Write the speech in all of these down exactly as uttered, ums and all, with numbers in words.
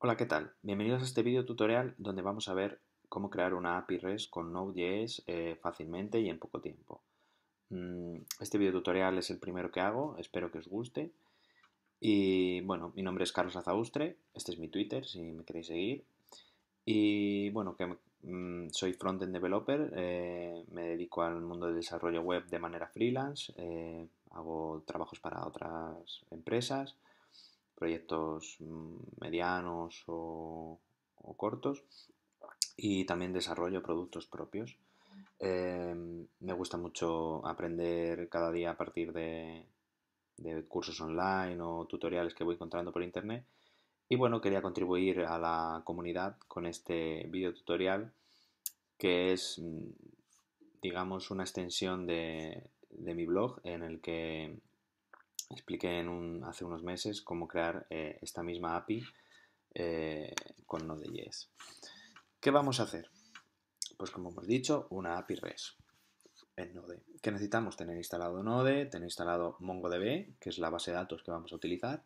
Hola, ¿qué tal? Bienvenidos a este vídeo tutorial donde vamos a ver cómo crear una A P I REST con Node.js eh, fácilmente y en poco tiempo. Mm, Este vídeo tutorial es el primero que hago, espero que os guste. Y bueno, mi nombre es Carlos Azaustre, este es mi Twitter si me queréis seguir. Y bueno, que mm, soy frontend developer, eh, me dedico al mundo del desarrollo web de manera freelance, eh, hago trabajos para otras empresas, proyectos mm, medianos o, o cortos, y también desarrollo productos propios. Eh, me gusta mucho aprender cada día a partir de, de cursos online o tutoriales que voy encontrando por internet. Y bueno, quería contribuir a la comunidad con este video tutorial que es, mm, digamos, una extensión de, de mi blog en el que expliqué en un- hace unos meses cómo crear eh, esta misma A P I eh, con Node.js. ¿Qué vamos a hacer? Pues como hemos dicho, una A P I REST en Node. ¿Qué necesitamos? Tener instalado Node, tener instalado MongoDB, que es la base de datos que vamos a utilizar.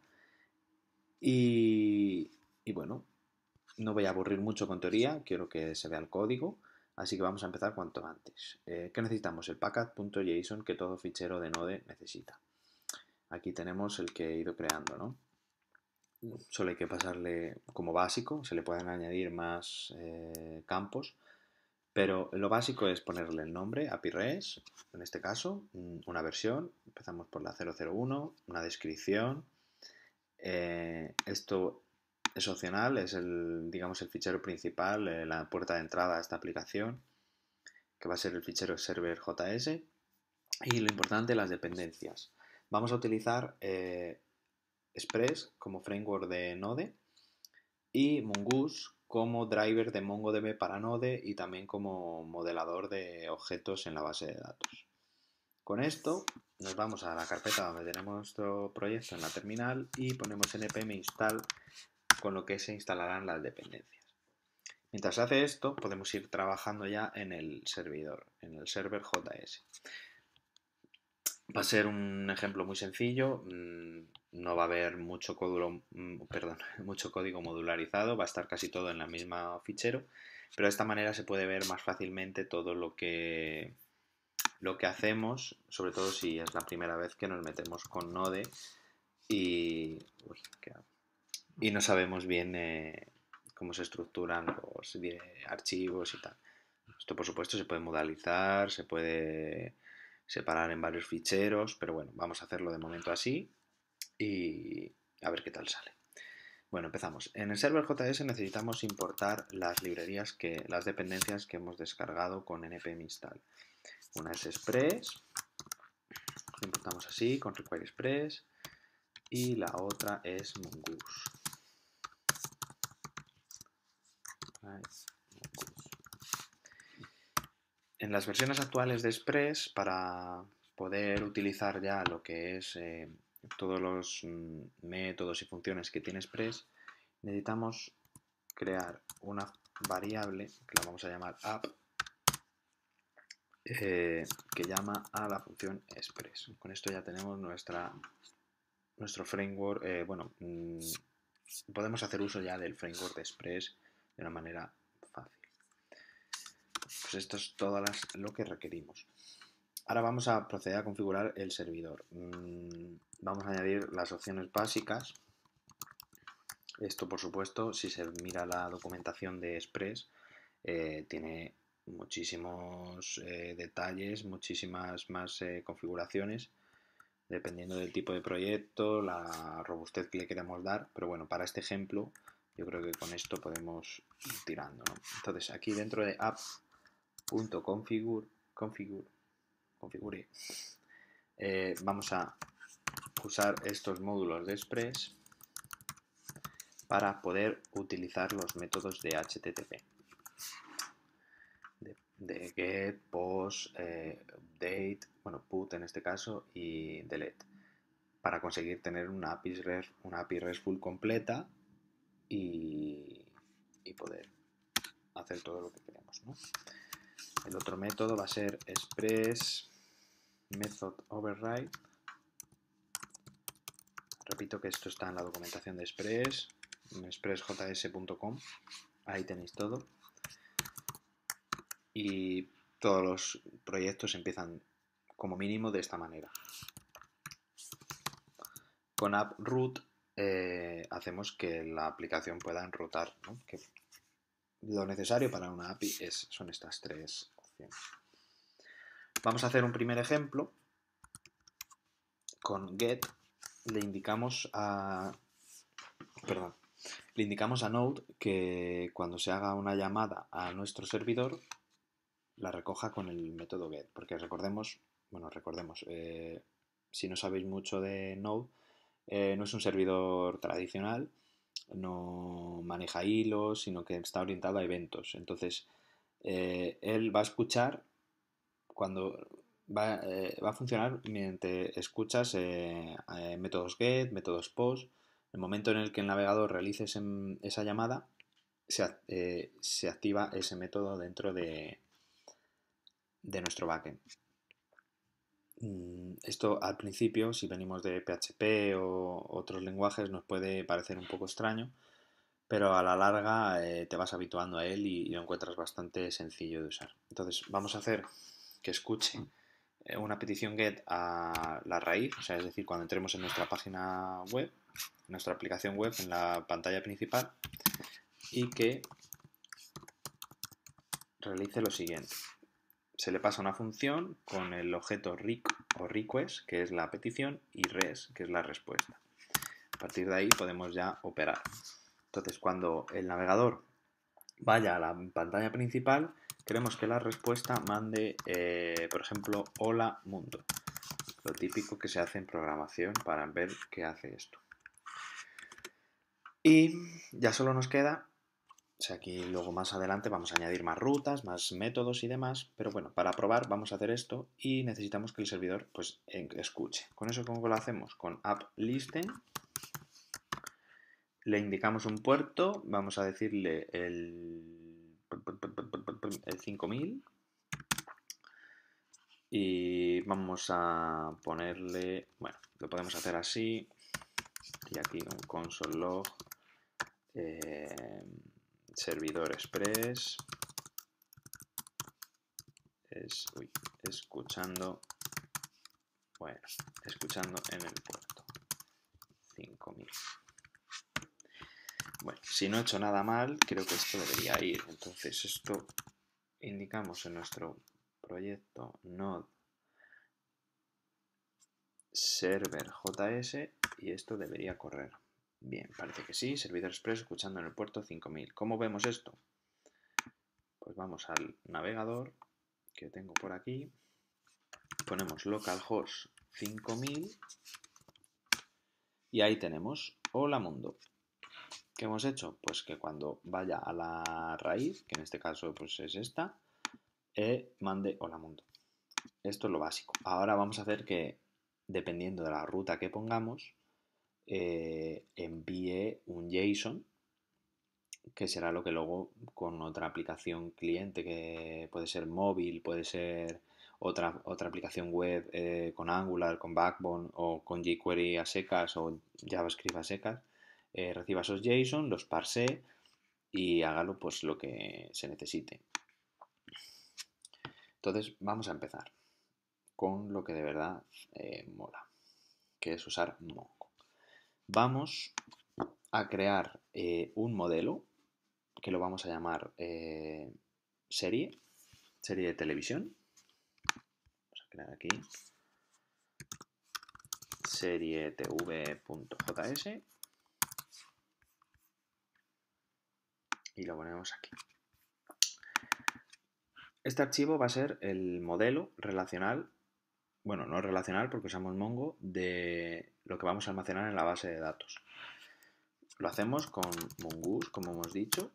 Y, y bueno, no voy a aburrir mucho con teoría, quiero que se vea el código, así que vamos a empezar cuanto antes. Eh, ¿Qué necesitamos? El package.json que todo fichero de Node necesita. Aquí tenemos el que he ido creando, ¿no? Solo hay que pasarle como básico, se le pueden añadir más eh, campos, pero lo básico es ponerle el nombre, A P I REST, en este caso, una versión, empezamos por la cero cero uno, una descripción, eh, esto es opcional, es el, digamos, el fichero principal, eh, la puerta de entrada a esta aplicación, que va a ser el fichero server.js, y lo importante, las dependencias. Vamos a utilizar eh, Express como framework de Node y Mongoose como driver de MongoDB para Node y también como modelador de objetos en la base de datos. Con esto nos vamos a la carpeta donde tenemos nuestro proyecto en la terminal y ponemos npm install con lo que se instalarán las dependencias. Mientras se hace esto, podemos ir trabajando ya en el servidor, en el server J S. Va a ser un ejemplo muy sencillo, no va a haber mucho código, perdón, mucho código modularizado, va a estar casi todo en la misma fichero, pero de esta manera se puede ver más fácilmente todo lo que, lo que hacemos, sobre todo si es la primera vez que nos metemos con Node y, uy, y no sabemos bien eh, cómo se estructuran los eh, archivos y tal. Esto por supuesto se puede modalizar, se puede separar en varios ficheros, pero bueno, vamos a hacerlo de momento así y a ver qué tal sale. Bueno, empezamos. En el server J S necesitamos importar las librerías, que, las dependencias que hemos descargado con npm install. Una es Express, lo importamos así, con require express, y la otra es Mongoose. En las versiones actuales de Express, para poder utilizar ya lo que es eh, todos los mm, métodos y funciones que tiene Express, necesitamos crear una variable que la vamos a llamar app, eh, que llama a la función Express. Con esto ya tenemos nuestra, nuestro framework. Eh, bueno, mmm, podemos hacer uso ya del framework de Express de una manera fácil. Pues esto es todo las, lo que requerimos. Ahora vamos a proceder a configurar el servidor. Vamos a añadir las opciones básicas. Esto, por supuesto, si se mira la documentación de Express, eh, tiene muchísimos eh, detalles, muchísimas más eh, configuraciones, dependiendo del tipo de proyecto, la robustez que le queramos dar. Pero bueno, para este ejemplo, yo creo que con esto podemos ir tirando, ¿no? Entonces, aquí dentro de app.configure, configure, configure, eh, vamos a usar estos módulos de Express para poder utilizar los métodos de H T T P, de, de get, post, eh, update, bueno, put en este caso, y delete, para conseguir tener una A P I REST, una A P I RESTful completa y, y poder hacer todo lo que queremos, ¿no? El otro método va a ser Express Method Override. Repito que esto está en la documentación de Express, expressjs punto com, ahí tenéis todo. Y todos los proyectos empiezan como mínimo de esta manera. Con AppRoot eh, hacemos que la aplicación pueda enrutar, ¿no? Que lo necesario para una A P I es, son estas tres opciones. Vamos a hacer un primer ejemplo. Con get le indicamos a perdón, le indicamos a Node que cuando se haga una llamada a nuestro servidor la recoja con el método get, porque recordemos, bueno, recordemos, eh, si no sabéis mucho de Node, eh, no es un servidor tradicional, no maneja hilos, sino que está orientado a eventos. Entonces, eh, él va a escuchar cuando va, eh, va a funcionar mediante escuchas eh, eh, métodos get, métodos post. El momento en el que el navegador realice ese, esa llamada, se, eh, se activa ese método dentro de, de nuestro backend. Esto al principio, si venimos de P H P o otros lenguajes, nos puede parecer un poco extraño, pero a la larga eh, te vas habituando a él y, y lo encuentras bastante sencillo de usar. Entonces vamos a hacer que escuche una petición get a la raíz, o sea, es decir, cuando entremos en nuestra página web, en nuestra aplicación web, en la pantalla principal, y que realice lo siguiente. Se le pasa una función con el objeto req o request, que es la petición, y res, que es la respuesta. A partir de ahí podemos ya operar. Entonces, cuando el navegador vaya a la pantalla principal, queremos que la respuesta mande, eh, por ejemplo, hola mundo. Lo típico que se hace en programación para ver qué hace esto. Y ya solo nos queda, o sea, aquí luego más adelante vamos a añadir más rutas, más métodos y demás, pero bueno, para probar vamos a hacer esto y necesitamos que el servidor pues escuche. ¿Con eso cómo lo hacemos? Con app-listen. Le indicamos un puerto, vamos a decirle el, el cinco mil y vamos a ponerle, bueno, lo podemos hacer así y aquí un console log eh, servidor express es, uy, escuchando, bueno, escuchando en el puerto cinco mil. Bueno, si no he hecho nada mal, creo que esto debería ir. Entonces esto indicamos en nuestro proyecto node server js y esto debería correr. Bien, parece que sí, servidor express escuchando en el puerto cinco mil. ¿Cómo vemos esto? Pues vamos al navegador que tengo por aquí, ponemos localhost cinco mil y ahí tenemos hola mundo. ¿Qué hemos hecho? Pues que cuando vaya a la raíz, que en este caso pues es esta, eh, mande hola mundo. Esto es lo básico. Ahora vamos a hacer que, dependiendo de la ruta que pongamos, eh, envíe un JSON, que será lo que luego con otra aplicación cliente, que puede ser móvil, puede ser otra, otra aplicación web eh, con Angular, con Backbone o con jQuery a secas o JavaScript a secas, eh, reciba esos JSON, los parse y hágalo pues lo que se necesite. Entonces vamos a empezar con lo que de verdad eh, mola, que es usar Mongo. Vamos a crear eh, un modelo que lo vamos a llamar eh, serie, serie de televisión. Vamos a crear aquí serie tv.js y lo ponemos aquí. Este archivo va a ser el modelo relacional, bueno, no relacional porque usamos Mongo, de lo que vamos a almacenar en la base de datos. Lo hacemos con Mongoose, como hemos dicho.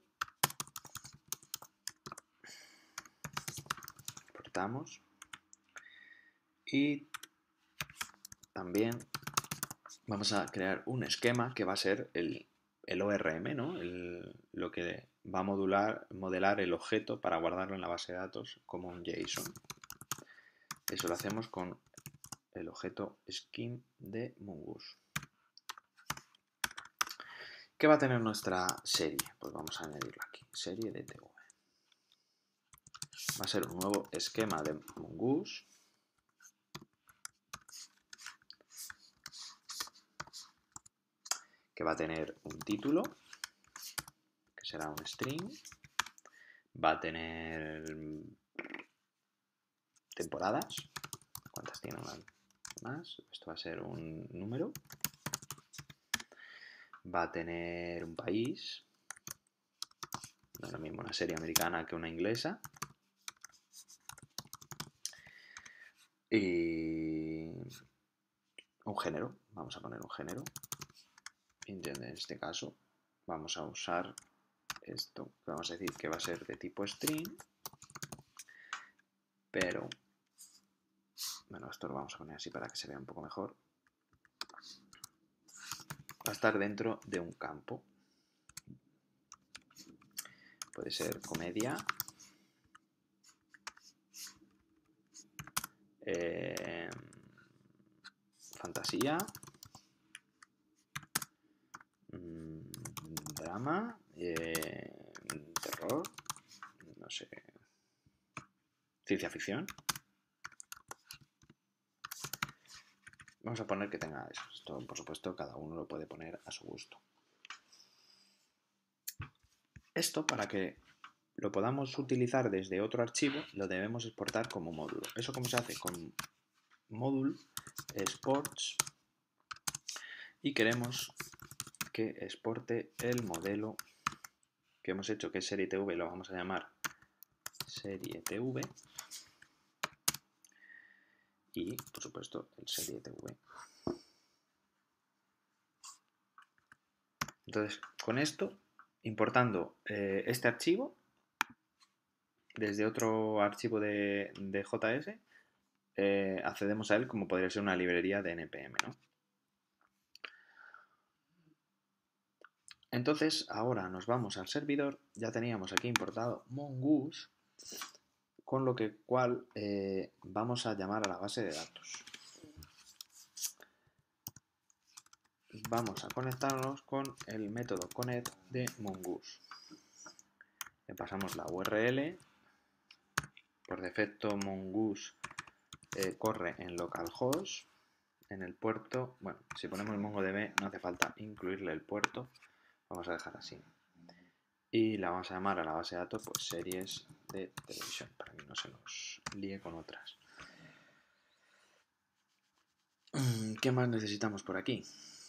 Exportamos. Y también vamos a crear un esquema que va a ser el, el O R M, ¿no? El, lo que va a modular, modelar el objeto para guardarlo en la base de datos como un JSON. Eso lo hacemos con el objeto scheme de Mongoose. ¿Qué va a tener nuestra serie? Pues vamos a añadirlo aquí, serie de T V. Va a ser un nuevo esquema de Mongoose. Que va a tener un título, que será un string. Va a tener temporadas. ¿Cuántas tiene? Una más. Esto va a ser un número. Va a tener un país. No es lo mismo una serie americana que una inglesa. Y un género. Vamos a poner un género. En este caso vamos a usar esto. Vamos a decir que va a ser de tipo string. Pero... Bueno, esto lo vamos a poner así para que se vea un poco mejor. Va a estar dentro de un campo. Puede ser comedia, eh, fantasía, mmm, drama, eh, terror, no sé, ciencia ficción. Vamos a poner que tenga eso. Esto, por supuesto, cada uno lo puede poner a su gusto. Esto, para que lo podamos utilizar desde otro archivo, lo debemos exportar como módulo. ¿Eso cómo se hace? Con módulo exports y queremos que exporte el modelo que hemos hecho, que es serie T V, lo vamos a llamar serie T V. Y, por supuesto, el serie T V. Entonces, con esto, importando eh, este archivo desde otro archivo de, de J S, eh, accedemos a él como podría ser una librería de N P M, ¿no? Entonces, ahora nos vamos al servidor. Ya teníamos aquí importado Mongoose, con lo que cual eh, vamos a llamar a la base de datos. Vamos a conectarnos con el método connect de Mongoose. Le pasamos la U R L. Por defecto Mongoose eh, corre en localhost. En el puerto, bueno, si ponemos MongoDB no hace falta incluirle el puerto. Vamos a dejar así. Y la vamos a llamar a la base de datos pues series de televisión, para que no se nos líe con otras. ¿Qué más necesitamos por aquí?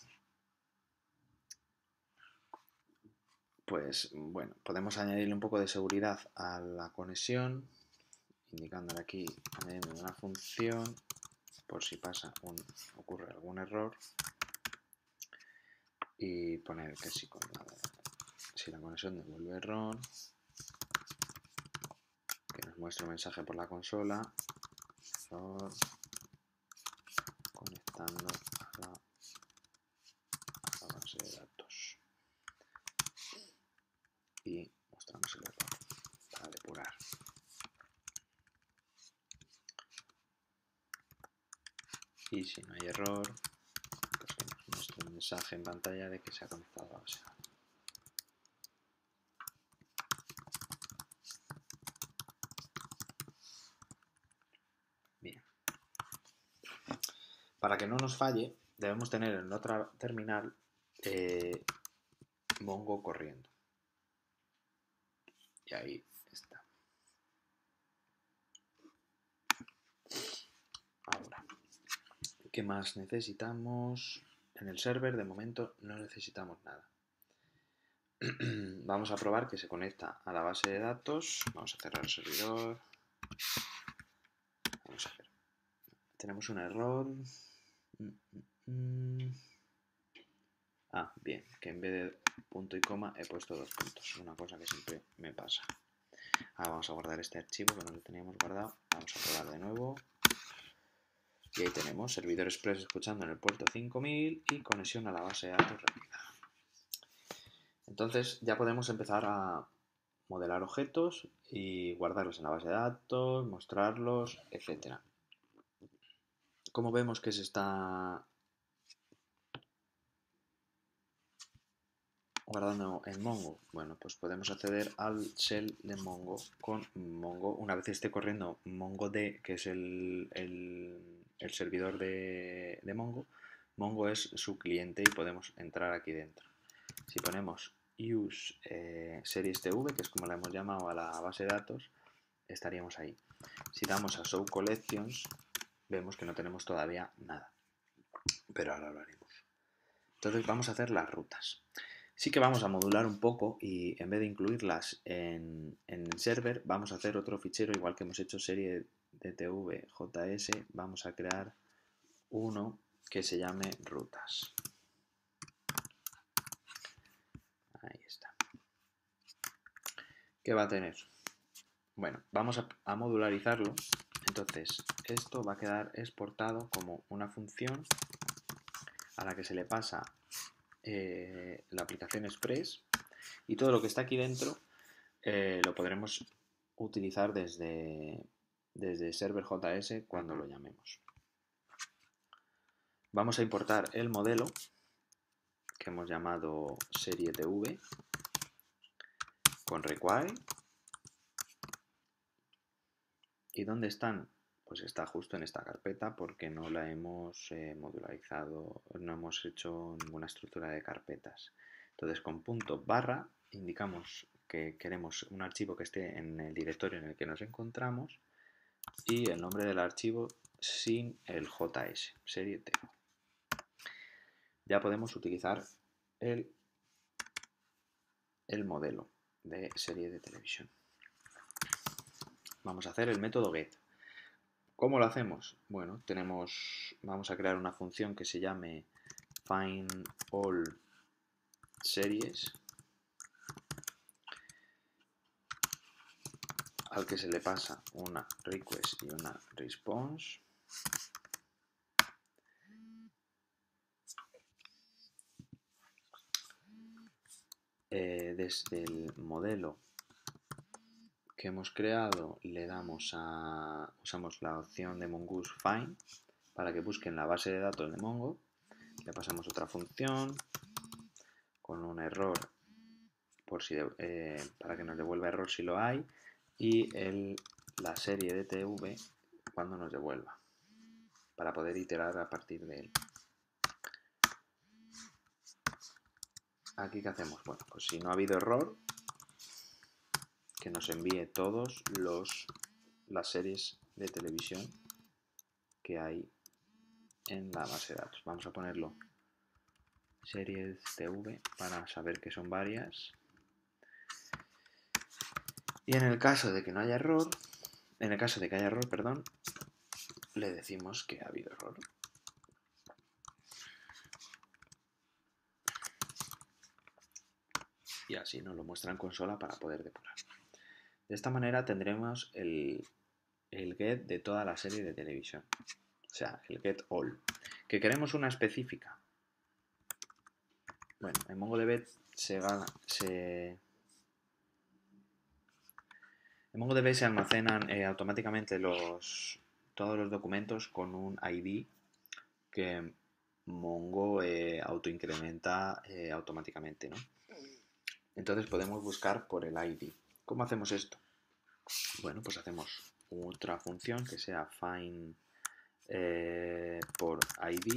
Pues bueno, podemos añadirle un poco de seguridad a la conexión, indicándole aquí, añadiendo una función, por si pasa un, ocurre algún error, y poner que si, con la, si la conexión devuelve error, que nos muestre un mensaje por la consola, error, conectando a la, a la base de datos. Y mostramos el error para depurar. Y si no hay error, pues que nos muestre un mensaje en pantalla de que se ha conectado a la base de datos. Bien. Para que no nos falle, debemos tener en otra terminal eh, Mongo corriendo. Y ahí está. Ahora, ¿qué más necesitamos? En el server de momento no necesitamos nada. Vamos a probar que se conecta a la base de datos. Vamos a cerrar el servidor. Vamos a ver. Tenemos un error. Ah, bien, que en vez de punto y coma he puesto dos puntos. Una cosa que siempre me pasa. Ahora vamos a guardar este archivo que no lo teníamos guardado. Vamos a probar de nuevo. Y ahí tenemos servidor express escuchando en el puerto cinco mil y conexión a la base de datos rápida. Entonces ya podemos empezar a modelar objetos y guardarlos en la base de datos, mostrarlos, etcétera. ¿Cómo vemos que se está guardando en Mongo. Bueno, pues podemos acceder al shell de Mongo con Mongo. Una vez esté corriendo MongoD, que es el, el, el servidor de, de Mongo, Mongo es su cliente y podemos entrar aquí dentro. Si ponemos use eh, series T V, que es como la hemos llamado a la base de datos, estaríamos ahí. Si damos a show collections, vemos que no tenemos todavía nada, pero ahora lo haremos. Entonces vamos a hacer las rutas. Sí que vamos a modular un poco y en vez de incluirlas en, en el server, vamos a hacer otro fichero, igual que hemos hecho serie de T V J S, vamos a crear uno que se llame rutas. Ahí está. ¿Qué va a tener? Bueno, vamos a, a modularizarlo. Entonces, esto va a quedar exportado como una función a la que se le pasa eh, la aplicación Express, y todo lo que está aquí dentro eh, lo podremos utilizar desde, desde server J S cuando lo llamemos. Vamos a importar el modelo que hemos llamado serie T V con require. ¿Y dónde están? Pues está justo en esta carpeta porque no la hemos eh, modularizado, no hemos hecho ninguna estructura de carpetas. Entonces con punto barra indicamos que queremos un archivo que esté en el directorio en el que nos encontramos y el nombre del archivo sin el J S, serie T V. Ya podemos utilizar el, el modelo de serie de televisión. Vamos a hacer el método get. ¿Cómo lo hacemos? Bueno, tenemos, vamos a crear una función que se llame find all series, al que se le pasa una request y una response. Eh, desde el modelo que hemos creado le damos a, usamos la opción de Mongoose find para que busquen la base de datos de Mongo. Le pasamos otra función con un error por si de, eh, para que nos devuelva error si lo hay, y el, la serie de T V cuando nos devuelva, para poder iterar a partir de él. Aquí, ¿qué hacemos? Bueno, pues si no ha habido error, que nos envíe todos los las series de televisión que hay en la base de datos. Vamos a ponerlo series T V para saber que son varias. Y en el caso de que no haya error, en el caso de que haya error, perdón, le decimos que ha habido error. Y así nos lo muestra en consola para poder depurar. De esta manera tendremos el, el get de toda la serie de televisión. O sea, el get all. ¿Que queremos una específica? Bueno, en MongoDB se, se, en MongoDB se almacenan eh, automáticamente los, todos los documentos con un I D que Mongo eh, autoincrementa eh, automáticamente, ¿no? Entonces podemos buscar por el I D. ¿Cómo hacemos esto? Bueno, pues hacemos otra función que sea find eh, por I D.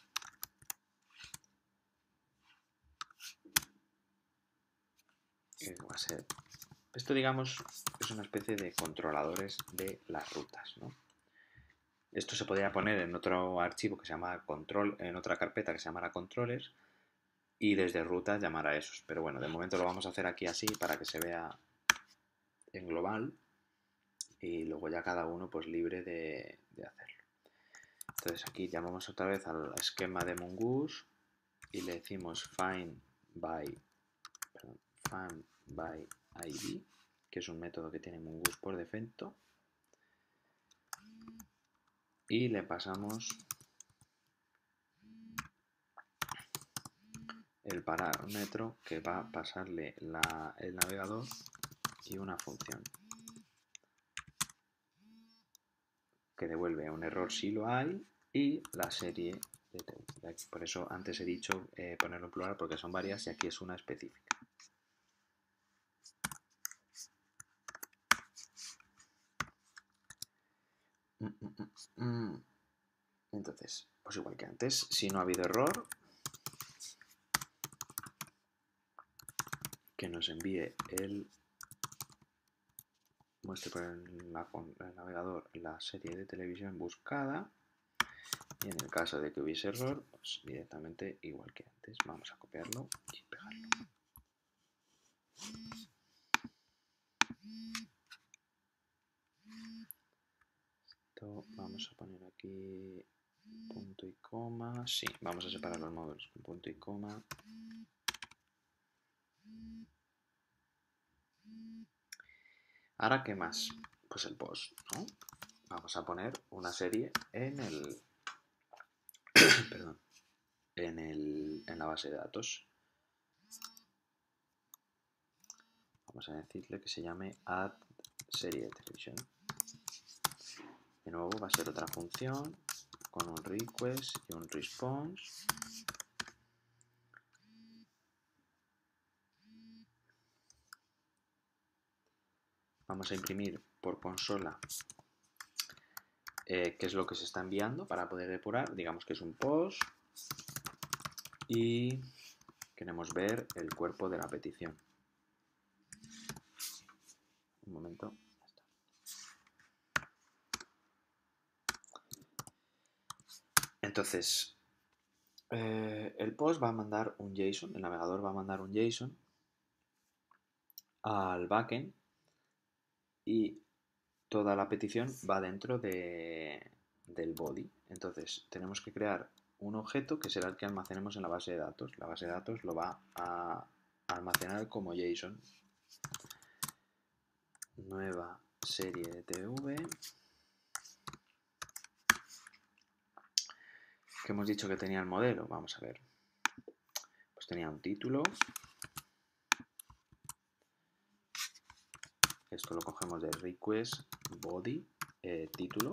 Que va a ser, esto, digamos, es una especie de controladores de las rutas, ¿no? Esto se podría poner en otro archivo que se llama control, en otra carpeta que se llamará controles, y desde rutas llamar a esos. Pero bueno, de momento lo vamos a hacer aquí así para que se vea en global y luego ya cada uno pues libre de, de hacerlo. Entonces aquí llamamos otra vez al esquema de Mongoose y le decimos find by, perdón, find by I D, que es un método que tiene Mongoose por defecto, y le pasamos el parámetro que va a pasarle la, el navegador y una función que devuelve un error si lo hay y la serie de T V. Por eso antes he dicho eh, ponerlo en plural porque son varias y aquí es una específica. Mm, entonces, pues igual que antes, si no ha habido error, que nos envíe el muestre por el, la, el navegador la serie de televisión buscada. Y en el caso de que hubiese error, pues directamente igual que antes, vamos a copiarlo y pegarlo. Esto vamos a poner aquí punto y coma. Sí, vamos a separar los módulos con punto y coma. Ahora, ¿qué más? Pues el post, ¿no? Vamos a poner una serie en el... perdón. En, el, en la base de datos. Vamos a decirle que se llame add serie de televisión. De nuevo va a ser otra función con un request y un response. Vamos a imprimir por consola eh, qué es lo que se está enviando para poder depurar. Digamos que es un post y queremos ver el cuerpo de la petición. Un momento. Entonces, eh, el post va a mandar un JSON, el navegador va a mandar un JSON al backend y toda la petición va dentro de, del body. Entonces, tenemos que crear un objeto que será el que almacenemos en la base de datos. La base de datos lo va a almacenar como JSON. Nueva serie de T V. ¿Qué hemos dicho que tenía el modelo? Vamos a ver. Pues tenía un título. Esto lo cogemos de request body eh, título.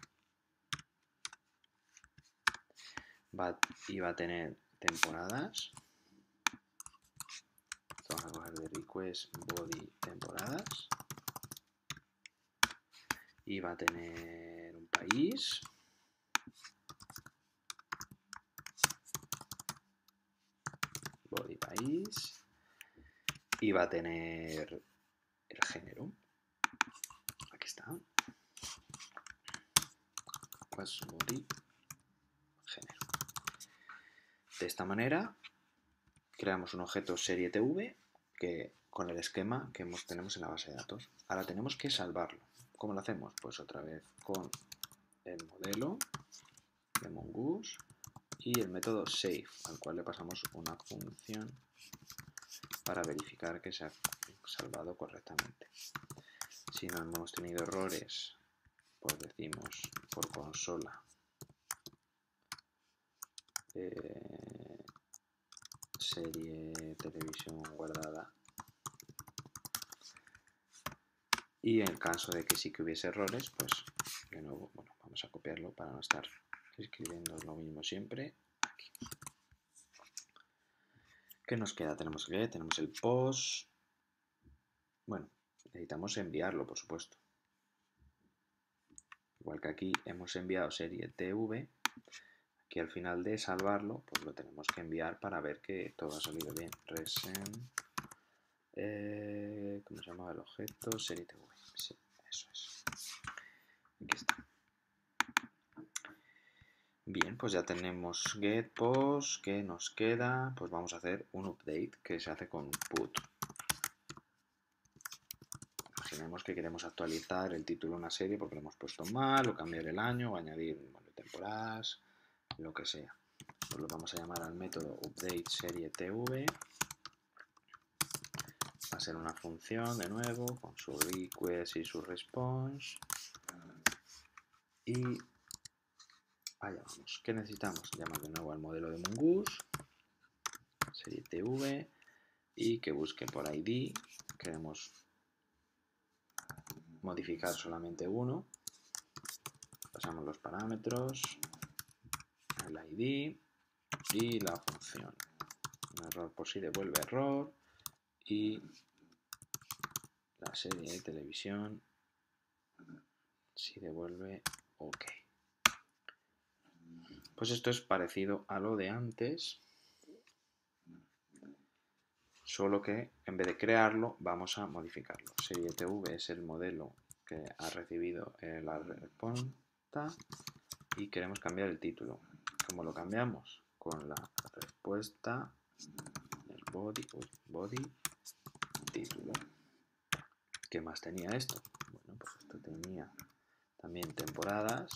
Va, y va a tener temporadas. Esto vamos a coger de request body temporadas. Y va a tener un país. Body país. Y va a tener el género. Aquí está. Pues body género. De esta manera creamos un objeto serie T V que, con el esquema que hemos, tenemos en la base de datos. Ahora tenemos que salvarlo. ¿Cómo lo hacemos? Pues otra vez con el modelo de Mongoose y el método save, al cual le pasamos una función para verificar que se ha salvado correctamente. Si no hemos tenido errores, pues decimos por consola eh, serie televisión guardada. Y en el caso de que sí que hubiese errores, pues de nuevo, bueno, vamos a copiarlo para no estar escribiendo lo mismo siempre. Aquí. ¿Qué nos queda? Tenemos que, tenemos el post. Bueno, necesitamos enviarlo, por supuesto. Igual que aquí hemos enviado serie T V, aquí al final de salvarlo, pues lo tenemos que enviar para ver que todo ha salido bien. Resend, eh, ¿cómo se llamaba el objeto? Serie T V. Sí, eso es. Aquí está. Bien, pues ya tenemos get post. ¿Qué nos queda? Pues vamos a hacer un update que se hace con put. Imaginemos que queremos actualizar el título de una serie porque lo hemos puesto mal, o cambiar el año, o añadir bueno, temporadas, lo que sea. Pues lo vamos a llamar al método update serie T V. Va a ser una función de nuevo con su request y su response. Y allá vamos. ¿Qué necesitamos? Llamar de nuevo al modelo de Mongoose, serie T V, y que busque por I D. Queremos modificar solamente uno. Pasamos los parámetros, el I D y la función. Un error por si devuelve error y la serie de televisión si devuelve OK. Pues esto es parecido a lo de antes, solo que en vez de crearlo vamos a modificarlo. Serie T V es el modelo que ha recibido la respuesta y queremos cambiar el título. ¿Cómo lo cambiamos? Con la respuesta, el body, uy, body, título. ¿Qué más tenía esto? Bueno, pues esto tenía también temporadas.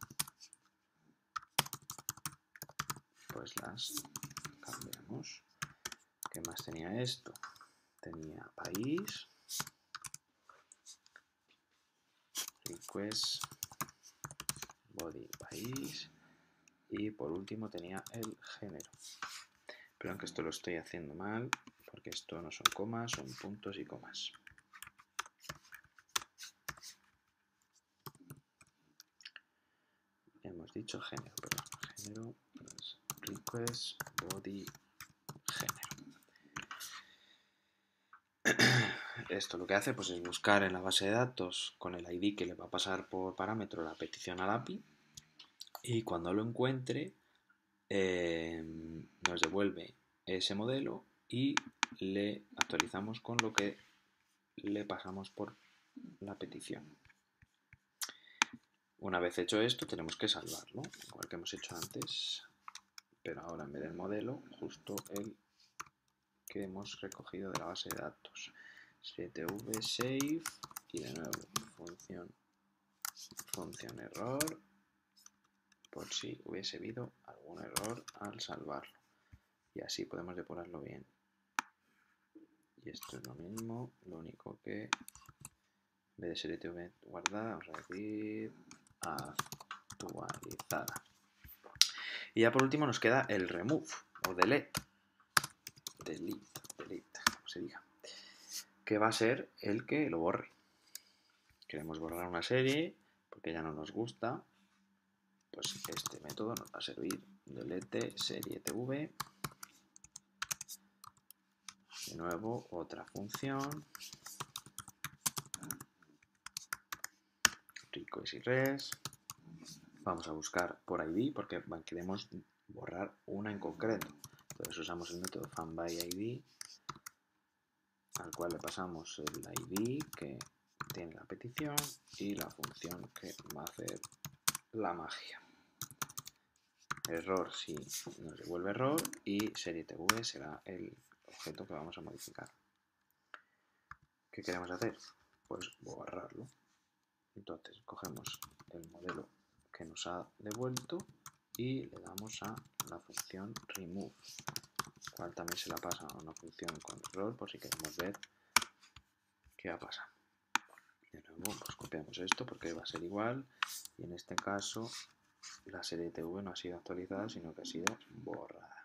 Pues las cambiamos. ¿Qué más tenía esto? Tenía país, request, body, país y por último tenía el género. Pero aunque esto lo estoy haciendo mal, porque esto no son comas, son puntos y comas. Hemos dicho género, perdón, género, pues request, body, género. Esto lo que hace pues, es buscar en la base de datos con el I D que le va a pasar por parámetro la petición al A P I y cuando lo encuentre eh, nos devuelve ese modelo y le actualizamos con lo que le pasamos por la petición. Una vez hecho esto tenemos que salvarlo, igual que hemos hecho antes, pero ahora en vez del modelo, justo el que hemos recogido de la base de datos. siete v save y de nuevo función, función error por si hubiese habido algún error al salvarlo. Y así podemos depurarlo bien. Y esto es lo mismo, lo único que en vez de ser T V guardada, vamos a decir actualizada. Y ya por último nos queda el remove o delete. Delete, delete, como se diga. Que va a ser el que lo borre. Queremos borrar una serie porque ya no nos gusta. Pues este método nos va a servir. Delete serie T V. De nuevo, otra función. Request y res. Vamos a buscar por I D porque queremos borrar una en concreto. Entonces usamos el método findByID al cual le pasamos el I D que tiene la petición y la función que va a hacer la magia. Error si nos devuelve error y serie T V será el objeto que vamos a modificar. ¿Qué queremos hacer? Pues borrarlo. Entonces cogemos el modelo que nos ha devuelto y le damos a la función remove, cual también se la pasa a una función con error por si queremos ver qué ha pasado. De nuevo pues copiamos esto porque va a ser igual y en este caso la serie T V no ha sido actualizada sino que ha sido borrada.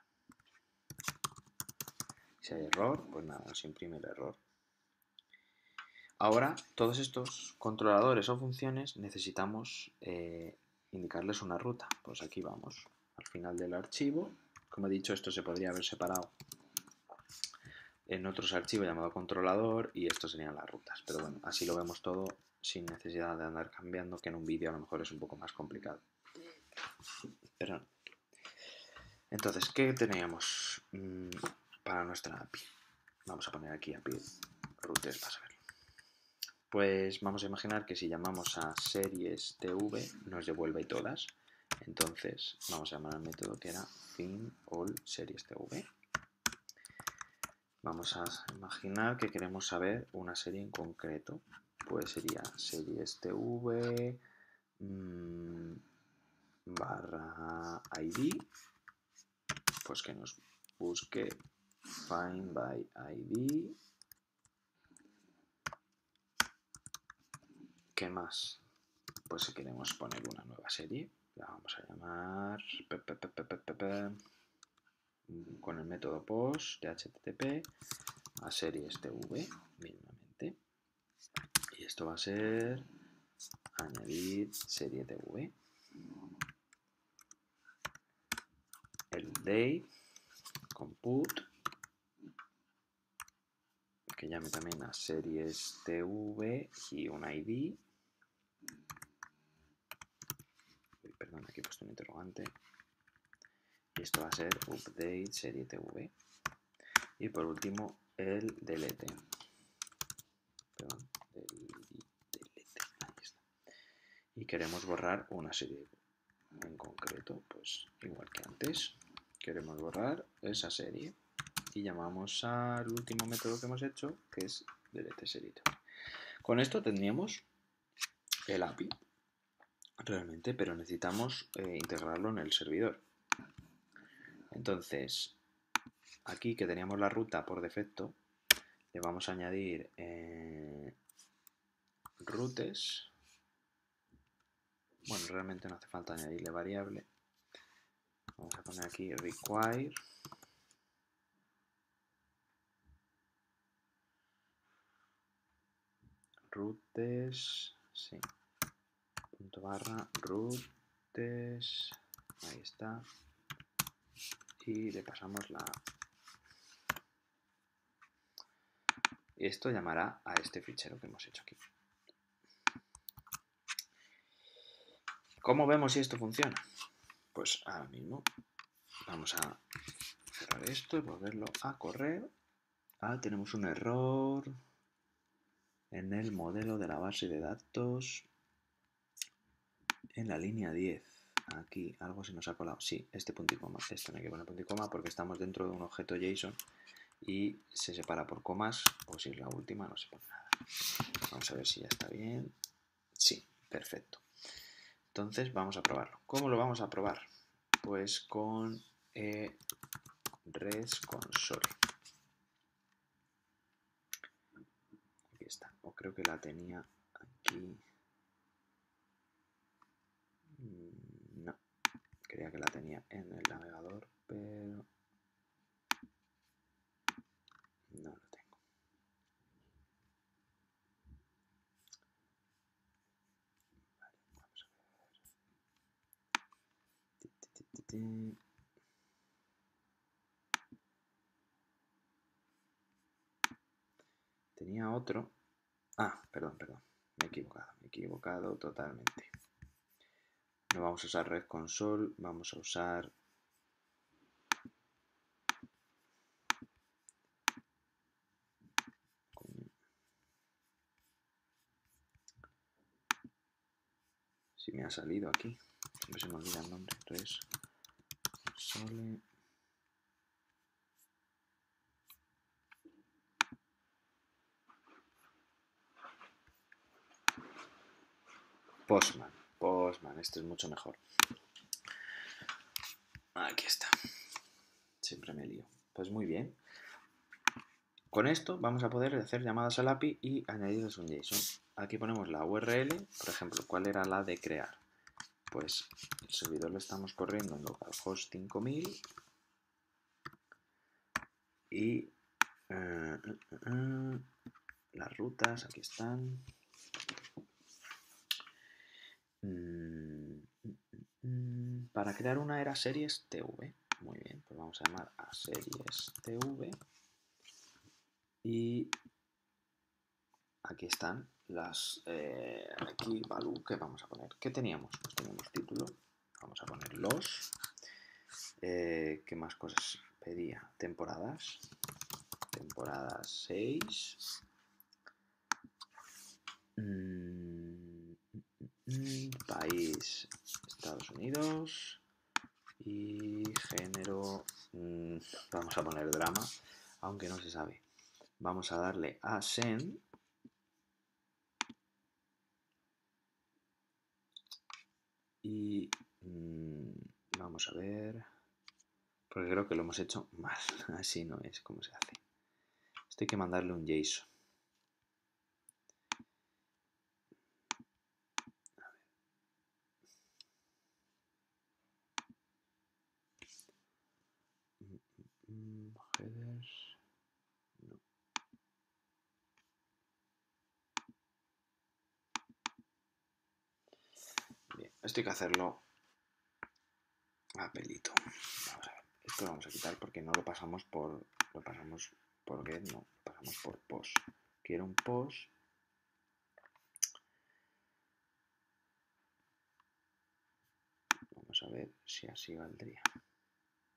Si hay error, pues nada, se imprime el error. Ahora, todos estos controladores o funciones necesitamos eh, indicarles una ruta. Pues aquí vamos, al final del archivo. Como he dicho, esto se podría haber separado en otros archivos llamado controlador y estos serían las rutas. Pero bueno, así lo vemos todo sin necesidad de andar cambiando, que en un vídeo a lo mejor es un poco más complicado. Pero no. Entonces, ¿qué teníamos mmm, para nuestra A P I? Vamos a poner aquí A P I routes para saberlo. Pues vamos a imaginar que si llamamos a series T V nos devuelve todas. Entonces vamos a llamar al método que era find all series T V. Vamos a imaginar que queremos saber una serie en concreto. Pues sería series T V mmm, barra I D. Pues que nos busque find by I D. ¿Qué más? Pues si queremos poner una nueva serie, la vamos a llamar pe, pe, pe, pe, pe, pe, con el método post de H T T P a series T V mínimamente. Y esto va a ser añadir serie T V. El date, compute, que llame también a series T V y un I D. Perdón, aquí he puesto un interrogante. Y esto va a ser update serie T V. Y por último, el delete. Perdón, delete. Ahí está. Y queremos borrar una serie en concreto, pues igual que antes. Queremos borrar esa serie. Y llamamos al último método que hemos hecho, que es delete serie. Con esto tendríamos el A P I realmente, pero necesitamos eh, integrarlo en el servidor. Entonces, aquí que teníamos la ruta por defecto, le vamos a añadir eh, routes. Bueno, realmente no hace falta añadirle variable. Vamos a poner aquí require. Routes, sí. Punto barra routes. Ahí está. Y le pasamos la... Y esto llamará a este fichero que hemos hecho aquí. ¿Cómo vemos si esto funciona? Pues ahora mismo vamos a cerrar esto y volverlo a correr. Ah, tenemos un error en el modelo de la base de datos en la línea diez. Aquí algo se nos ha colado. Sí, este punto y coma. Esto no hay que poner punto y coma porque estamos dentro de un objeto JSON y se separa por comas, o si es la última no se pone nada. Vamos a ver si ya está bien. Sí, perfecto. Entonces vamos a probarlo. ¿Cómo lo vamos a probar? Pues con eh, res console. Aquí está. O creo que la tenía aquí. No. Creía que la tenía en el navegador, pero no lo tengo. Vale, vamos a ver. Tenía otro. Ah, perdón, perdón. Me he equivocado. Me he equivocado totalmente. No vamos a usar red console. Vamos a usar... Si me ha salido aquí. Siempre se me olvida el nombre. Res console. Postman. Postman. Este es mucho mejor. Aquí está. Siempre me lío. Pues muy bien. Con esto vamos a poder hacer llamadas al A P I y añadirles un JSON. Aquí ponemos la U R L, por ejemplo, ¿cuál era la de crear? Pues el servidor lo estamos corriendo en localhost cinco mil y uh, uh, uh, las rutas, aquí están. Mm, mm, mm, para crear una era series T V. Muy bien, pues vamos a llamar a series T V. Y aquí están las... Eh, aquí, value, ¿qué vamos a poner? ¿Qué teníamos? Pues teníamos título. Vamos a poner los. Eh, ¿Qué más cosas pedía? Temporadas. Temporada seis. Mm, mm, país Estados Unidos. Y género... Mm, vamos a poner drama, aunque no se sabe. Vamos a darle a send. Y mmm, vamos a ver, porque creo que lo hemos hecho mal, así no es como se hace. Esto hay que mandarle un JSON. A ver. Mm, headers. No. Bien, esto hay que hacerlo a pelito. Vamos a ver. Esto lo vamos a quitar porque no lo pasamos por... Lo pasamos por get, no. Lo pasamos por post. Quiero un post. Vamos a ver si así valdría.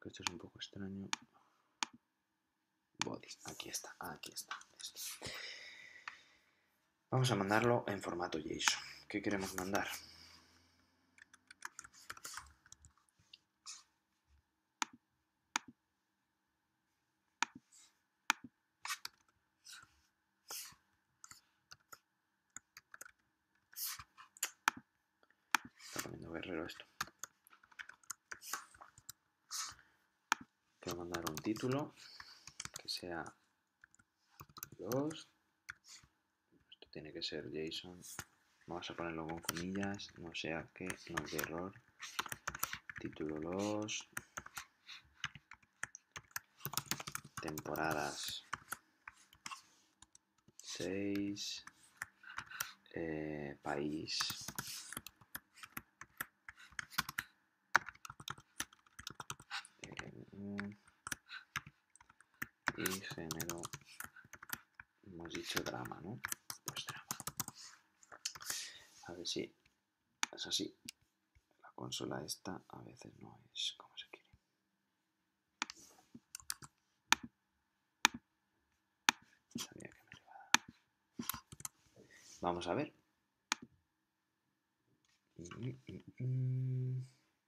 que esto es un poco extraño. Body, aquí está, aquí está. Esto. Vamos a mandarlo en formato JSON. ¿Qué queremos mandar? Está poniendo guerrero esto. Quiero mandar un título que sea los. Esto tiene que ser JSON. Vamos a ponerlo con comillas, no sea que nos dé error. Título los. Temporadas seis. Eh, país. Eh, y género. Hemos dicho drama, ¿no? Pues drama. A ver si es así. La consola esta a veces no es como se quiere. Sabía que me lo iba a dar. Vamos a ver. Mm, mm, mm.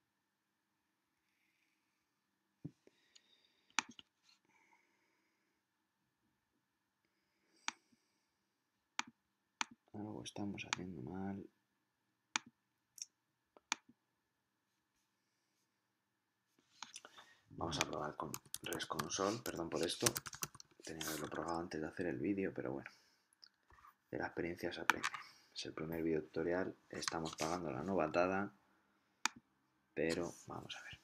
Algo estamos haciendo mal. Vamos a probar con Res Console. Perdón por esto. Tenía que haberlo probado antes de hacer el vídeo, pero bueno. De la experiencia se aprende. Es el primer vídeo tutorial. Estamos pagando la novatada. Pero vamos a ver.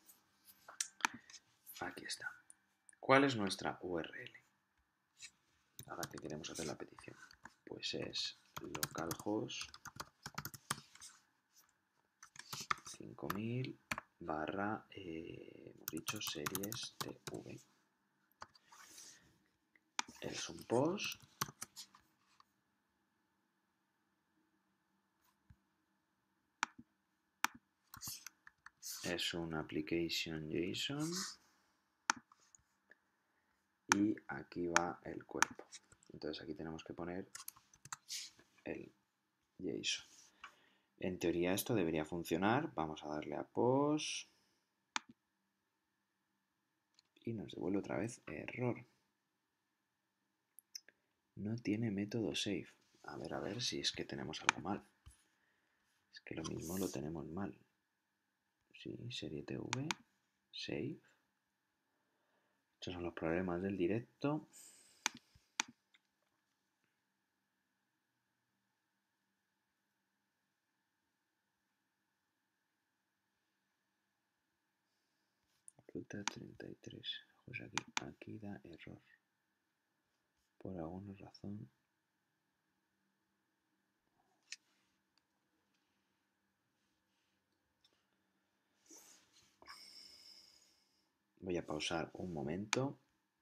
Aquí está. ¿Cuál es nuestra U R L? Ahora que queremos hacer la petición. Pues es localhost cinco mil barra, eh, hemos dicho series T V. Es un post. Es un application JSON. Y aquí va el cuerpo. Entonces aquí tenemos que poner el JSON. En teoría esto debería funcionar. Vamos a darle a post. Y nos devuelve otra vez error. No tiene método save. A ver, a ver si es que tenemos algo mal. Es que lo mismo lo tenemos mal. Sí, serie T V. Save. Estos son los problemas del directo. Ruta treinta y tres. Pues aquí, aquí da error. Por alguna razón. Voy a pausar un momento.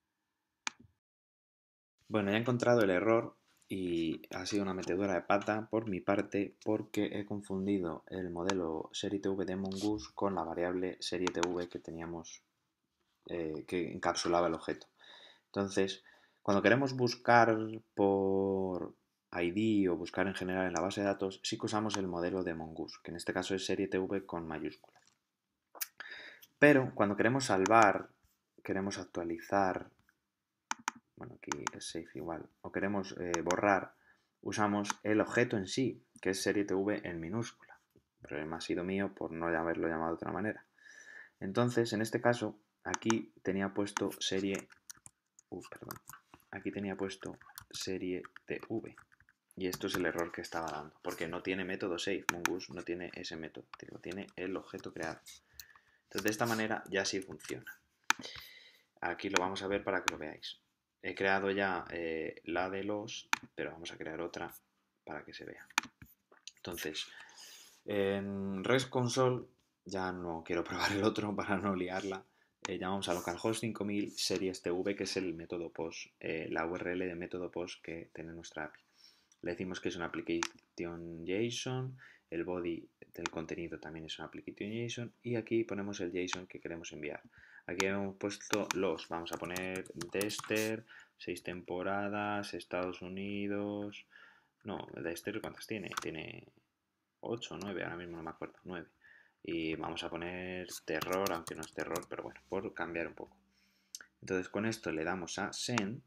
Bueno, ya he encontrado el error y ha sido una metedura de pata por mi parte porque he confundido el modelo serie T V de Mongoose con la variable serie T V que teníamos, eh, que encapsulaba el objeto. Entonces, cuando queremos buscar por I D o buscar en general en la base de datos, sí que usamos el modelo de Mongoose, que en este caso es serie T V con mayúsculas. Pero cuando queremos salvar, queremos actualizar, bueno, aquí es safe igual, o queremos eh, borrar, usamos el objeto en sí, que es serie T V en minúscula. El problema ha sido mío por no haberlo llamado de otra manera. Entonces, en este caso, aquí tenía puesto serie, uh, perdón, aquí tenía puesto serie T V. Y esto es el error que estaba dando, porque no tiene método save. Mongoose no tiene ese método, tiene el objeto creado. Entonces, de esta manera ya sí funciona. Aquí lo vamos a ver para que lo veáis. He creado ya eh, la de los, pero vamos a crear otra para que se vea. Entonces, en Res Console, ya no quiero probar el otro para no liarla. Eh, llamamos a localhost cinco mil series T V, que es el método post, eh, la U R L de método post que tiene nuestra A P I. Le decimos que es una application JSON, el body del contenido también es una application JSON y aquí ponemos el JSON que queremos enviar. Aquí hemos puesto los, vamos a poner Dexter, seis temporadas, Estados Unidos. No, Dexter, ¿cuántas tiene? Tiene ocho o nueve, ahora mismo no me acuerdo, nueve. Y vamos a poner terror, aunque no es terror, pero bueno, por cambiar un poco. Entonces con esto le damos a Send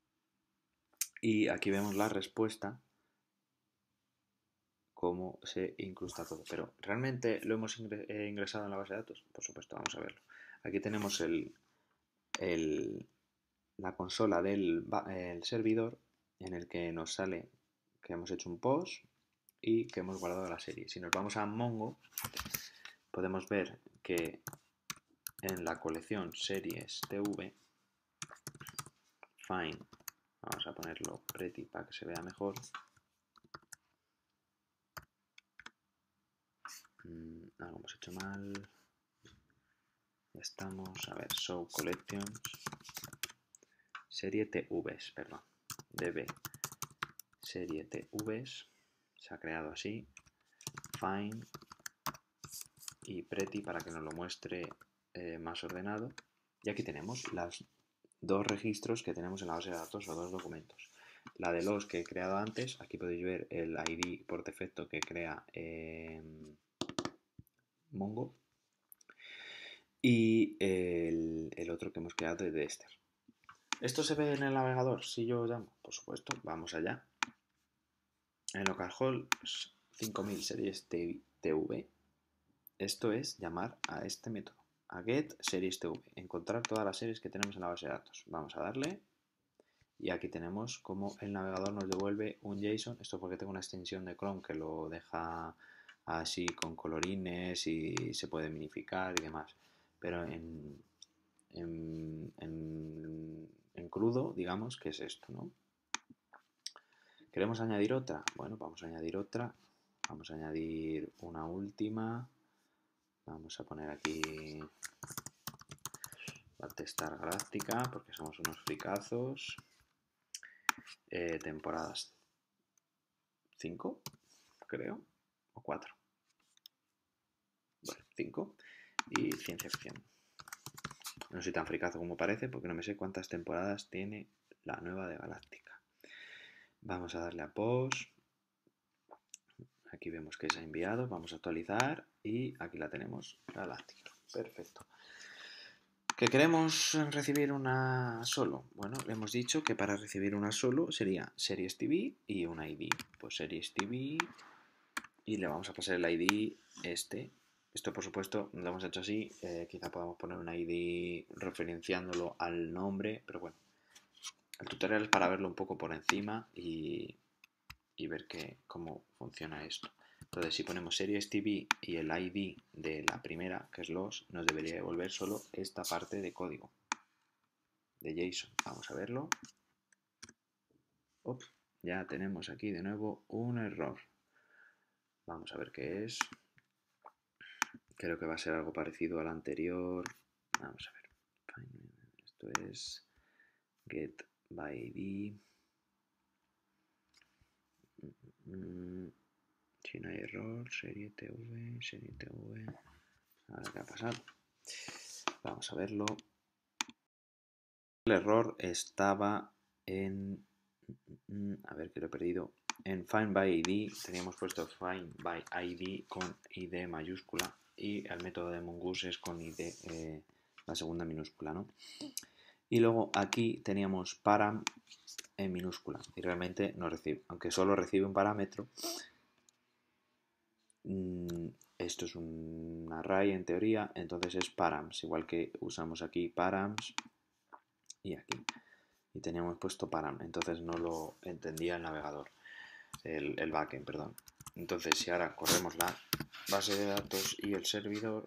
y aquí vemos la respuesta, cómo se incrusta todo. Pero ¿realmente lo hemos ingresado en la base de datos? Por supuesto, vamos a verlo. Aquí tenemos el, el, la consola del el servidor en el que nos sale que hemos hecho un post y que hemos guardado la serie. Si nos vamos a Mongo, podemos ver que en la colección series T V, Find, vamos a ponerlo pretty para que se vea mejor. Mm, algo hemos hecho mal. Ya estamos. A ver, show collections. Serie T Vs, perdón. D B. Serie T Vs. Se ha creado así. Find. Y pretty para que nos lo muestre eh, más ordenado. Y aquí tenemos los dos registros que tenemos en la base de datos o dos documentos. La de los que he creado antes, aquí podéis ver el I D por defecto que crea eh, Mongo. Y el, el otro que hemos creado de Dexter. ¿Esto se ve en el navegador si yo llamo? Por supuesto, vamos allá. En localhost cinco mil series T V, esto es llamar a este método, a get series T V, encontrar todas las series que tenemos en la base de datos. Vamos a darle y aquí tenemos como el navegador nos devuelve un JSON. Esto porque tengo una extensión de Chrome que lo deja así con colorines y se puede minificar y demás. Pero en, en, en, en crudo, digamos que es esto, ¿no? ¿Queremos añadir otra? Bueno, vamos a añadir otra. Vamos a añadir una última. Vamos a poner aquí Battlestar Galáctica porque somos unos fricazos. Eh, temporadas cinco, creo, o cuatro. Bueno, cinco. Y ciencia ficción. No soy tan fricazo como parece porque no me sé cuántas temporadas tiene la nueva de Galáctica. Vamos a darle a post. Aquí vemos que se ha enviado. Vamos a actualizar y aquí la tenemos, Galáctica. Perfecto. ¿Que queremos recibir una solo? Bueno, le hemos dicho que para recibir una solo sería Series T V y un I D. Pues Series T V y le vamos a pasar el I D este. Esto, por supuesto, lo hemos hecho así. Eh, quizá podamos poner un I D referenciándolo al nombre, pero bueno. El tutorial es para verlo un poco por encima y, y ver que, cómo funciona esto. Entonces, si ponemos Series T V y el I D de la primera, que es los, nos debería devolver solo esta parte de código de JSON. Vamos a verlo. Ups, ya tenemos aquí de nuevo un error. Vamos a ver qué es. Creo que va a ser algo parecido al anterior. Vamos a ver. Esto es get by I D. Si no hay error, serie T V, serie T V. Ahora, ¿qué ha pasado? Vamos a verlo. El error estaba en... A ver, que lo he perdido. En find by I D teníamos puesto find by I D con I D mayúscula y el método de Mongoose es con I D, eh, la segunda minúscula, ¿no? Y luego aquí teníamos param en minúscula y realmente no recibe, aunque solo recibe un parámetro. Esto es un array en teoría, entonces es params, igual que usamos aquí params y aquí. Y teníamos puesto param, entonces no lo entendía el navegador, el, el backend, perdón. Entonces, si ahora corremos la base de datos y el servidor,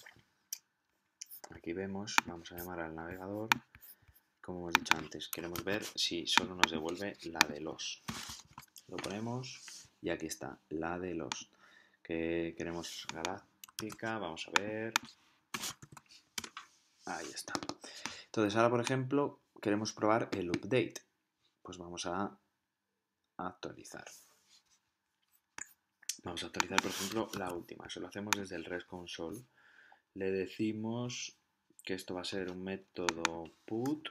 aquí vemos, vamos a llamar al navegador, como hemos dicho antes, queremos ver si solo nos devuelve la de los. Lo ponemos y aquí está, la de los. Que queremos Galáctica, vamos a ver. Ahí está. Entonces, ahora, por ejemplo, queremos probar el update. Pues vamos a actualizar. Vamos a actualizar, por ejemplo, la última. Eso lo hacemos desde el REST Console. Le decimos que esto va a ser un método put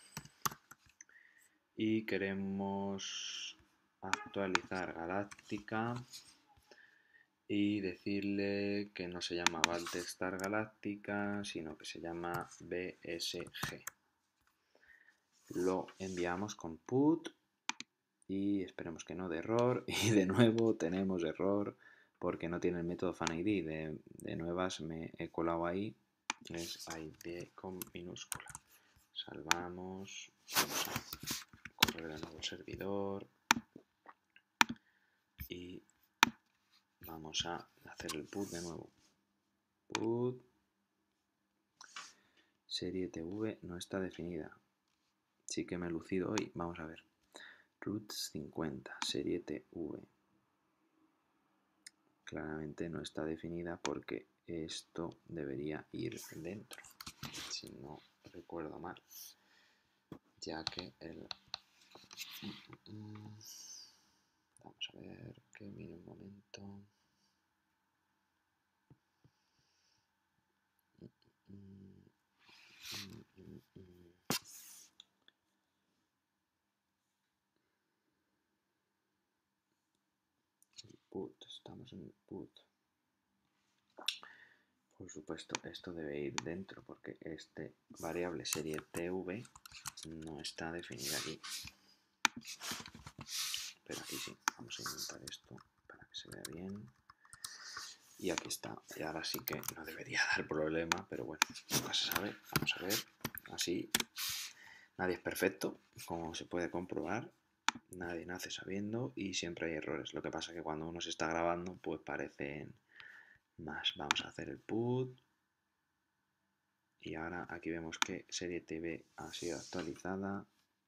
y queremos actualizar galáctica y decirle que no se llama Battlestar Galáctica, sino que se llama B S G. Lo enviamos con put y esperemos que no dé error. Y de nuevo tenemos error porque no tiene el método FANID. De, de nuevas me he colado ahí. Es I D con minúscula. Salvamos. Vamos a correr de nuevo el servidor. Y vamos a hacer el put de nuevo. Put. Serie T V no está definida. Sí que me he lucido hoy. Vamos a ver. Roots cincuenta, serie T V. Claramente no está definida porque esto debería ir dentro, si no recuerdo mal. Ya que el... Vamos a ver, que mire un momento. El put, estamos en el put. Por supuesto, esto debe ir dentro porque este variable serie T V no está definida aquí. Pero aquí sí, vamos a inventar esto para que se vea bien. Y aquí está. Y ahora sí que no debería dar problema, pero bueno, nunca se sabe. Vamos a ver. Así, nadie es perfecto, como se puede comprobar. Nadie nace sabiendo y siempre hay errores. Lo que pasa es que cuando uno se está grabando, pues parecen más. Vamos a hacer el put. Y ahora aquí vemos que serie T V ha sido actualizada.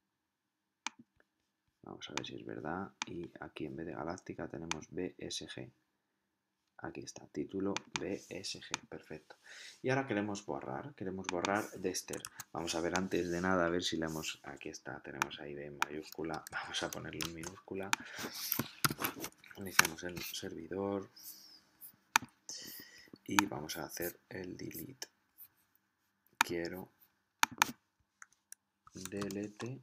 Vamos a ver si es verdad. Y aquí en vez de galáctica tenemos B S G. Aquí está, título B S G, perfecto. Y ahora queremos borrar, queremos borrar Dexter. Vamos a ver antes de nada, a ver si le hemos... Aquí está, tenemos ahí B en mayúscula. Vamos a ponerlo en minúscula. Iniciamos el servidor. Y vamos a hacer el delete. Quiero delete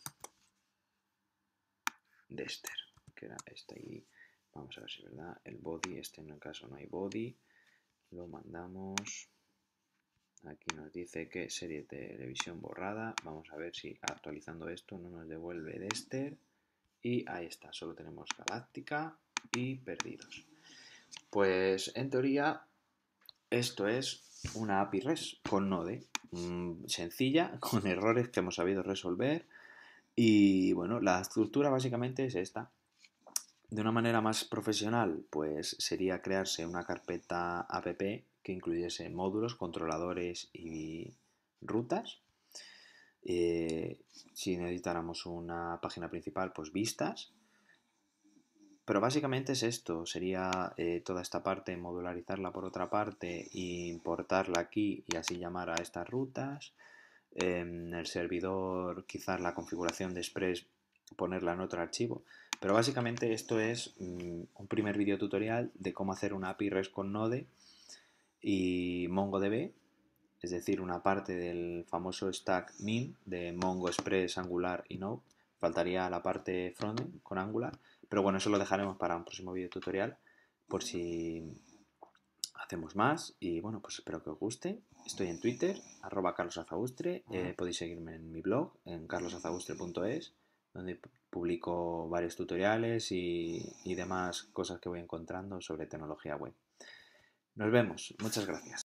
Dexter, que era este ahí. Vamos a ver si es verdad. El body, este en el caso no hay body. Lo mandamos. Aquí nos dice que serie de televisión borrada. Vamos a ver si actualizando esto no nos devuelve Dexter. Y ahí está, solo tenemos Galáctica y Perdidos. Pues en teoría esto es una A P I REST con Node. Mmm, sencilla, con errores que hemos sabido resolver. Y bueno, la estructura básicamente es esta. De una manera más profesional, pues sería crearse una carpeta app que incluyese módulos, controladores y rutas. Eh, si necesitáramos una página principal, pues vistas. Pero básicamente es esto, sería eh, toda esta parte, modularizarla por otra parte e importarla aquí y así llamar a estas rutas. En el servidor quizás la configuración de Express ponerla en otro archivo. Pero básicamente esto es mmm, un primer video tutorial de cómo hacer una A P I REST con Node y MongoDB, es decir, una parte del famoso stack min de Mongo, Express, Angular y Node. Faltaría la parte frontend con Angular, pero bueno, eso lo dejaremos para un próximo video tutorial por si hacemos más. Y bueno, pues espero que os guste. Estoy en Twitter, arroba carlosazaustre. Eh, podéis seguirme en mi blog, en carlosazaustre punto es, donde publico varios tutoriales y, y demás cosas que voy encontrando sobre tecnología web. Nos vemos. Muchas gracias.